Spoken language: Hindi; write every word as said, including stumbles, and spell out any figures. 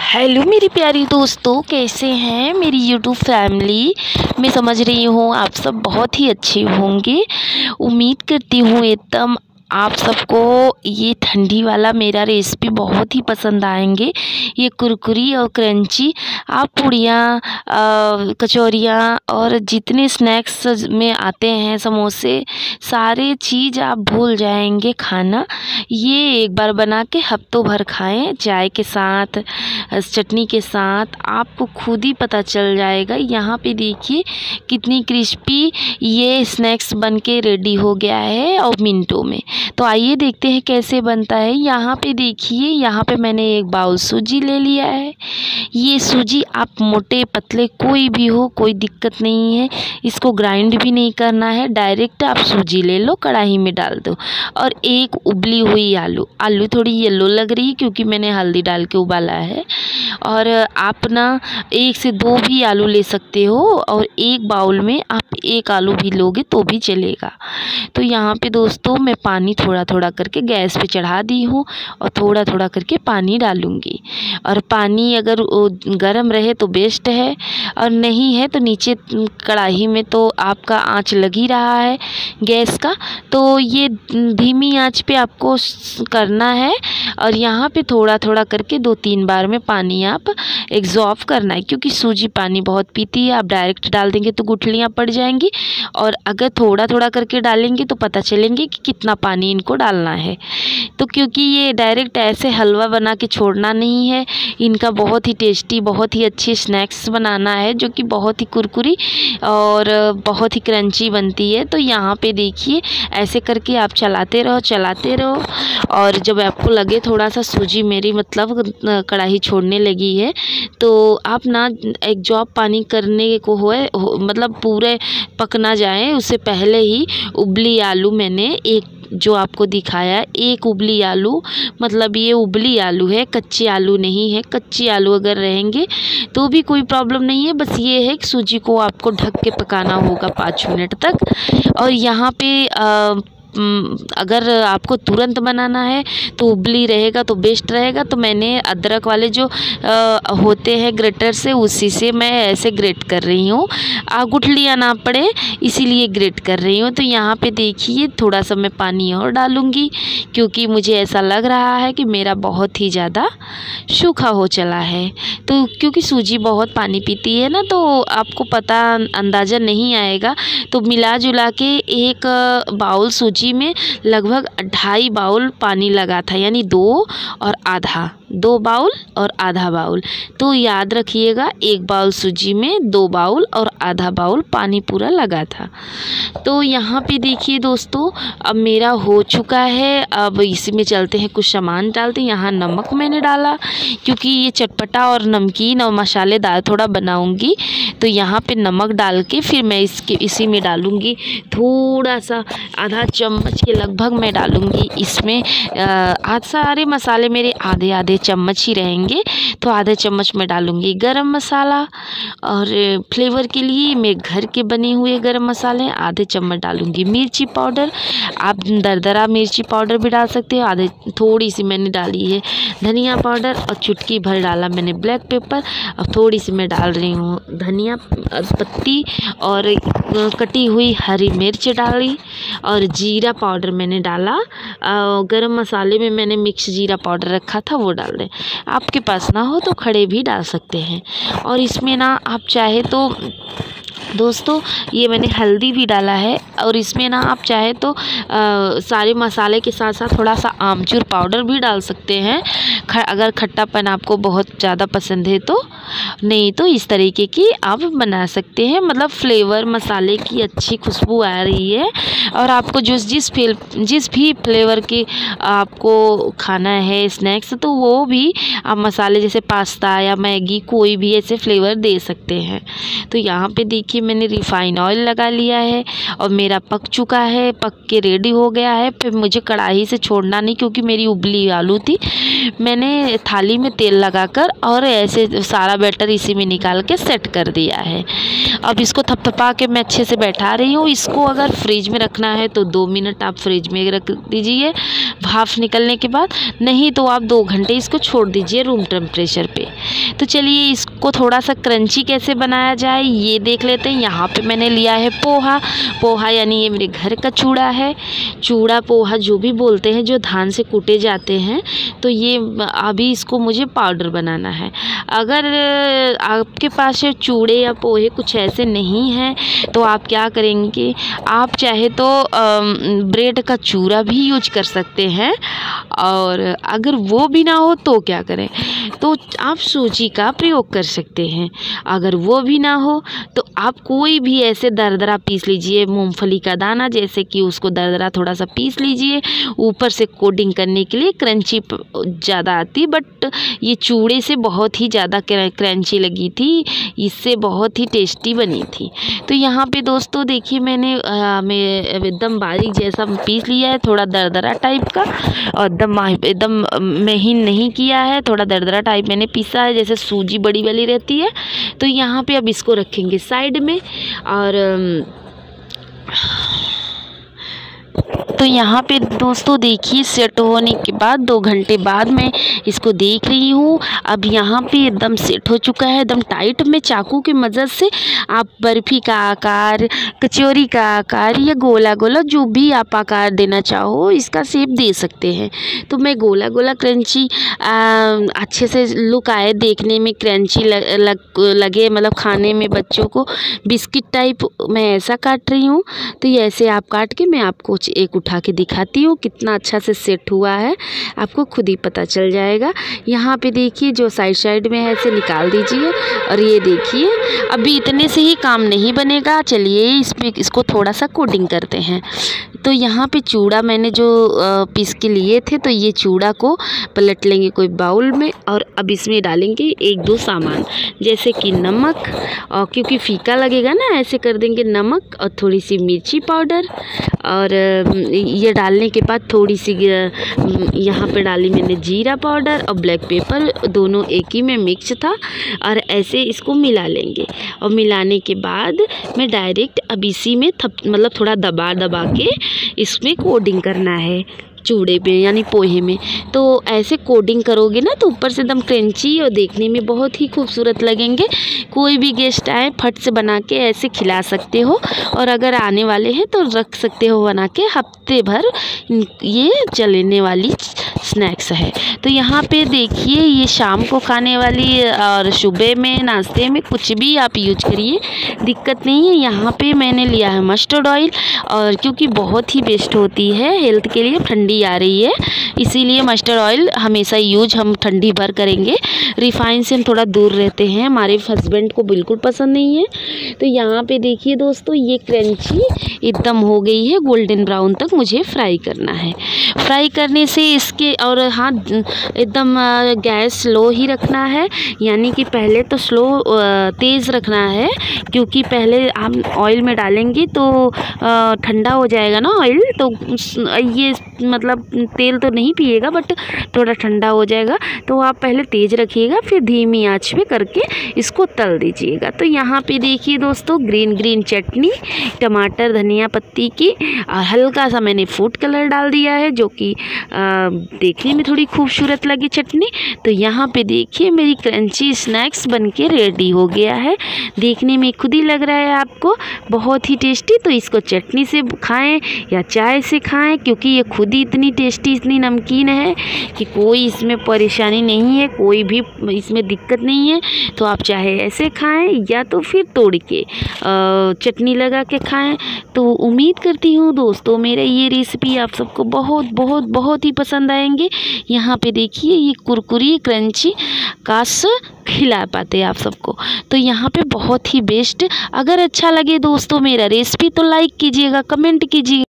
हेलो मेरी प्यारी दोस्तों, कैसे हैं मेरी यूट्यूब फैमिली। मैं समझ रही हूँ आप सब बहुत ही अच्छे होंगे। उम्मीद करती हूँ एकदम आप सबको ये ठंडी वाला मेरा रेसिपी बहुत ही पसंद आएंगे। ये कुरकुरी और क्रंची आप पूड़ियाँ, कचौरियाँ और जितने स्नैक्स में आते हैं, समोसे, सारे चीज़ आप भूल जाएंगे खाना। ये एक बार बना के हफ्तों भर खाएं, चाय के साथ, चटनी के साथ, आपको खुद ही पता चल जाएगा। यहाँ पे देखिए कितनी क्रिस्पी ये स्नैक्स बन के रेडी हो गया है और मिनटों में। तो आइए देखते हैं कैसे बनता है। यहाँ पे देखिए, यहाँ पे मैंने एक बाउल सूजी ले लिया है। ये सूजी आप मोटे पतले कोई भी हो, कोई दिक्कत नहीं है। इसको ग्राइंड भी नहीं करना है, डायरेक्ट आप सूजी ले लो, कढ़ाई में डाल दो। और एक उबली हुई आलू, आलू थोड़ी येलो लग रही है क्योंकि मैंने हल्दी डाल के उबाला है। और आप ना एक से दो भी आलू ले सकते हो, और एक बाउल में आप एक आलू भी लोगे तो भी चलेगा। तो यहाँ पे दोस्तों मैं पानी थोड़ा थोड़ा करके गैस पे चढ़ा दी हूँ और थोड़ा थोड़ा करके पानी डालूँगी। और पानी अगर गर्म रहे तो बेस्ट है, और नहीं है तो नीचे कढ़ाई में तो आपका आंच लग ही रहा है गैस का, तो ये धीमी आंच पे आपको करना है। और यहाँ पे थोड़ा थोड़ा करके दो तीन बार में पानी आप एग्जॉर्ब करना है, क्योंकि सूजी पानी बहुत पीती है। आप डायरेक्ट डाल देंगे तो गुठलियाँ पड़ जाएंगी, और अगर थोड़ा थोड़ा करके डालेंगे तो पता चलेंगे कि कितना पानी इनको डालना है। तो क्योंकि ये डायरेक्ट ऐसे हलवा बना के छोड़ना नहीं है, इनका बहुत ही टेस्टी, बहुत ही अच्छी स्नैक्स बनाना है जो कि बहुत ही कुरकुरी और बहुत ही क्रंची बनती है। तो यहाँ पे देखिए ऐसे करके आप चलाते रहो चलाते रहो, और जब आपको लगे थोड़ा सा सूजी मेरी मतलब कढ़ाई छोड़ने लगी है, तो आप ना एक जॉब पानी करने को होए हो, मतलब पूरे पक ना जाए उससे पहले ही उबली आलू मैंने एक जो आपको दिखाया, एक उबली आलू, मतलब ये उबली आलू है, कच्चे आलू नहीं है। कच्चे आलू अगर रहेंगे तो भी कोई प्रॉब्लम नहीं है, बस ये है कि सूजी को आपको ढक के पकाना होगा पाँच मिनट तक। और यहाँ पे आ, अगर आपको तुरंत बनाना है तो उबली रहेगा तो बेस्ट रहेगा। तो मैंने अदरक वाले जो आ, होते हैं ग्रेटर से, उसी से मैं ऐसे ग्रेट कर रही हूँ, गुठलियाँ ना पड़े इसीलिए ग्रेट कर रही हूँ। तो यहाँ पे देखिए थोड़ा सा मैं पानी और डालूँगी, क्योंकि मुझे ऐसा लग रहा है कि मेरा बहुत ही ज़्यादा सूखा हो चला है। तो क्योंकि सूजी बहुत पानी पीती है ना, तो आपको पता अंदाज़ा नहीं आएगा। तो मिला जुला के एक बाउल सूजी में लगभग ढाई बाउल पानी लगा था, यानी दो और आधा, दो बाउल और आधा बाउल। तो याद रखिएगा, एक बाउल सूजी में दो बाउल और आधा बाउल पानी पूरा लगा था। तो यहाँ पे देखिए दोस्तों अब मेरा हो चुका है। अब इसमें चलते हैं, कुछ सामान डालते हैं। यहाँ नमक मैंने डाला, क्योंकि ये चटपटा और नमकीन और मसालेदार थोड़ा बनाऊंगी, तो यहाँ पे नमक डाल के फिर मैं इसके इसी में डालूंगी थोड़ा सा, आधा चम्मच के लगभग मैं डालूंगी इसमें। आज सारे मसाले मेरे आधे आधे चम्मच ही रहेंगे, तो आधे चम्मच मैं डालूंगी गरम मसाला, और फ्लेवर के लिए मैं घर के बने हुए गरम मसाले आधे चम्मच डालूंगी। मिर्ची पाउडर, आप दरदरा मिर्ची पाउडर भी डाल सकते हो, आधे थोड़ी सी मैंने डाली है धनिया पाउडर, और चुटकी भर डाला मैंने ब्लैक पेपर, और थोड़ी सी मैं डाल रही हूँ धनिया पत्ती, और कटी हुई हरी मिर्च डाली, और जीरा पाउडर मैंने डाला। गरम मसाले में मैंने मिक्स जीरा पाउडर रखा था, वो डाल दें। आपके पास ना हो तो खड़े भी डाल सकते हैं। और इसमें ना आप चाहे तो दोस्तों ये मैंने हल्दी भी डाला है, और इसमें ना आप चाहे तो आ, सारे मसाले के साथ साथ थोड़ा सा आमचूर पाउडर भी डाल सकते हैं, ख, अगर खट्टापन आपको बहुत ज़्यादा पसंद है तो। नहीं तो इस तरीके की आप बना सकते हैं, मतलब फ्लेवर मसाले की अच्छी खुशबू आ रही है। और आपको जिस जिस फेल जिस भी फ्लेवर के आपको खाना है स्नैक्स, तो वो भी आप मसाले जैसे पास्ता या मैगी कोई भी ऐसे फ्लेवर दे सकते हैं। तो यहाँ पे देखिए मैंने रिफाइन ऑयल लगा लिया है, और मेरा पक चुका है, पक के रेडी हो गया है। फिर मुझे कढ़ाई से छोड़ना नहीं, क्योंकि मेरी उबली आलू थी। मैंने थाली में तेल लगाकर और ऐसे सारा बैटर इसी में निकाल के सेट कर दिया है। अब इसको थपथपा के मैं अच्छे से बैठा रही हूँ। इसको अगर फ्रिज में रखना है तो दो मिनट आप फ्रिज में रख दीजिए भाप निकलने के बाद, नहीं तो आप दो घंटे इसको छोड़ दीजिए रूम टेम्परेचर पे। तो चलिए इसको थोड़ा सा क्रंची कैसे बनाया जाए ये देख लेते हैं। यहाँ पे मैंने लिया है पोहा। पोहा यानी ये मेरे घर का चूड़ा है। चूड़ा पोहा जो भी बोलते हैं, जो धान से कूटे जाते हैं। तो ये अभी इसको मुझे पाउडर बनाना है। अगर आपके पास चूड़े या पोहे कुछ ऐसे नहीं हैं तो आप क्या करेंगे, आप चाहे तो ब्रेड का चूरा भी यूज कर सकते हैं, और अगर वो भी ना हो तो क्या करें, तो आप सूजी का प्रयोग कर सकते हैं। अगर वो भी ना हो तो आप कोई भी ऐसे दरदरा पीस लीजिए, मूंगफली का दाना जैसे कि उसको दरदरा थोड़ा सा पीस लीजिए। ऊपर से कोटिंग करने के लिए क्रंची ज़्यादा आती, बट ये चूड़े से बहुत ही ज़्यादा क्रंची लगी थी, इससे बहुत ही टेस्टी बनी थी। तो यहाँ पे दोस्तों देखिए मैंने मैं एकदम बारीक जैसा पीस लिया है, थोड़ा दरदरा टाइप का, और एकदम एकदम महीन नहीं किया है, थोड़ा दरदरा टाइप मैंने पीसा है, जैसे सूजी बड़ी वाली रहती है। तो यहाँ पे अब इसको रखेंगे साइड में। और तो यहाँ पे दोस्तों देखिए सेट होने के बाद दो घंटे बाद मैं इसको देख रही हूँ। अब यहाँ पे एकदम सेट हो चुका है, एकदम टाइट। में चाकू की मदद से आप बर्फ़ी का आकार, कचौरी का आकार या गोला गोला जो भी आप आकार देना चाहो इसका शेप दे सकते हैं। तो मैं गोला गोला क्रंची अच्छे से लुक आए, देखने में क्रंची लग, लग, लगे, मतलब खाने में बच्चों को बिस्किट टाइप मैं ऐसा काट रही हूँ। तो ये ऐसे आप काट के मैं आपको एक उठा के दिखाती हूँ कितना अच्छा से सेट हुआ है, आपको खुद ही पता चल जाएगा। यहाँ पे देखिए जो साइड साइड में है इसे निकाल दीजिए। और ये देखिए अभी इतने से ही काम नहीं बनेगा, चलिए इसमें इसको थोड़ा सा कोटिंग करते हैं। तो यहाँ पे चूड़ा मैंने जो पीस के लिए थे, तो ये चूड़ा को पलट लेंगे कोई बाउल में, और अब इसमें डालेंगे एक दो सामान जैसे कि नमक, और क्योंकि फीका लगेगा ना ऐसे कर देंगे नमक, और थोड़ी सी मिर्ची पाउडर। और ये डालने के बाद थोड़ी सी यहाँ पे डाली मैंने जीरा पाउडर और ब्लैक पेपर, दोनों एक ही में मिक्स था। और ऐसे इसको मिला लेंगे, और मिलाने के बाद मैं डायरेक्ट अब इसी में थप मतलब थोड़ा दबा दबा के इसमें कोटिंग करना है चूड़े पे यानी पोहे में। तो ऐसे कोटिंग करोगे ना तो ऊपर से एकदम क्रंची और देखने में बहुत ही खूबसूरत लगेंगे। कोई भी गेस्ट आए फट से बना के ऐसे खिला सकते हो, और अगर आने वाले हैं तो रख सकते हो बना के, हफ्ते भर ये चलने वाली स्नैक्स है। तो यहाँ पे देखिए ये शाम को खाने वाली और सुबह में नाश्ते में कुछ भी आप यूज करिए, दिक्कत नहीं है। यहाँ पे मैंने लिया है मस्टर्ड ऑयल, और क्योंकि बहुत ही बेस्ट होती है हेल्थ के लिए, ठंडी आ रही है इसीलिए मस्टर्ड ऑयल हमेशा यूज हम ठंडी भर करेंगे। रिफाइन से हम थोड़ा दूर रहते हैं, हमारे हस्बैंड को बिल्कुल पसंद नहीं है। तो यहाँ पे देखिए दोस्तों ये क्रंची एकदम हो गई है, गोल्डन ब्राउन तक मुझे फ्राई करना है। फ्राई करने से इसके, और हाँ एकदम गैस स्लो ही रखना है, यानी कि पहले तो स्लो तेज़ रखना है, क्योंकि पहले हम ऑयल में डालेंगे तो ठंडा हो जाएगा ना ऑयल, तो ये मतलब तेल तो नहीं पिएगा बट थोड़ा ठंडा हो जाएगा। तो आप पहले तेज़ रखिएगा, फिर धीमी आंच पे करके इसको तल दीजिएगा। तो यहाँ पे देखिए दोस्तों ग्रीन ग्रीन चटनी, टमाटर धनिया पत्ती की, हल्का सा मैंने फूड कलर डाल दिया है जो कि देखने में थोड़ी खूबसूरत लगी चटनी। तो यहाँ पे देखिए मेरी क्रंची स्नैक्स बनके रेडी हो गया है, देखने में खुद ही लग रहा है आपको बहुत ही टेस्टी। तो इसको चटनी से खाएं या चाय से खाएं, क्योंकि ये खुद ही इतनी टेस्टी इतनी नमकीन है कि कोई इसमें परेशानी नहीं है, कोई भी इसमें दिक्कत नहीं है। तो आप चाहे ऐसे खाएं या तो फिर तोड़ के चटनी लगा के खाएं। तो उम्मीद करती हूँ दोस्तों मेरे ये रेसिपी आप सबको बहुत बहुत बहुत ही पसंद आएंगे। यहाँ पे देखिए ये कुरकुरी क्रंची काश खिला पाते आप सबको। तो यहाँ पे बहुत ही बेस्ट। अगर अच्छा लगे दोस्तों मेरा रेसिपी तो लाइक कीजिएगा, कमेंट कीजिए।